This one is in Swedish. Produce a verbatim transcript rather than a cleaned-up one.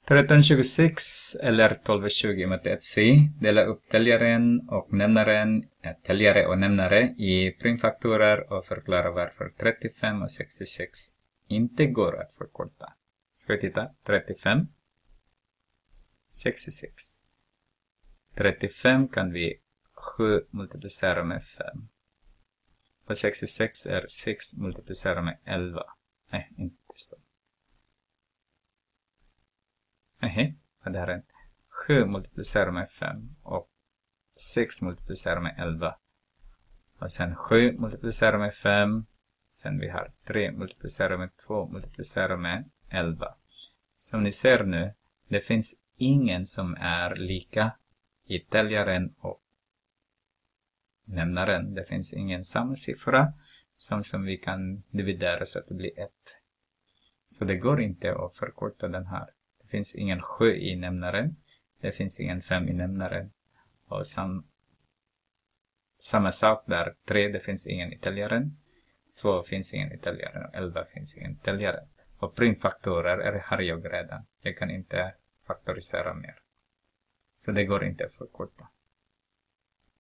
tretton tjugosex eller tolv tjugo matte C. Dela upp täljaren och nämnaren, täljare och nämnare i primfaktorer och förklara varför trettiofem och sextiosex inte går att förkorta. Ska vi titta? trettiofem, sextiosex. trettiofem kan vi sju multiplicera med fem. Och sextiosex är sex multiplicera med elva. Nej, inte så. Nej, det här är sju multiplicera med fem och sex multiplicera med elva. Och sen sju multiplicera med fem. Sen vi har tre multiplicera med två multiplicera med elva. Som ni ser nu, det finns ingen som är lika i täljaren och nämnaren. Det finns ingen samma siffra som, som vi kan dividera så att det blir ett. Så det går inte att förkorta den här. Det finns ingen sju i nämnaren. Det finns ingen fem i nämnaren. Och sam, samma sak där. tre, det finns ingen i täljaren. två finns ingen i täljaren. Och elva finns ingen i täljaren. Och primfaktorer är här jag redan. Jag kan inte faktorisera mer. Så det går inte att förkorta.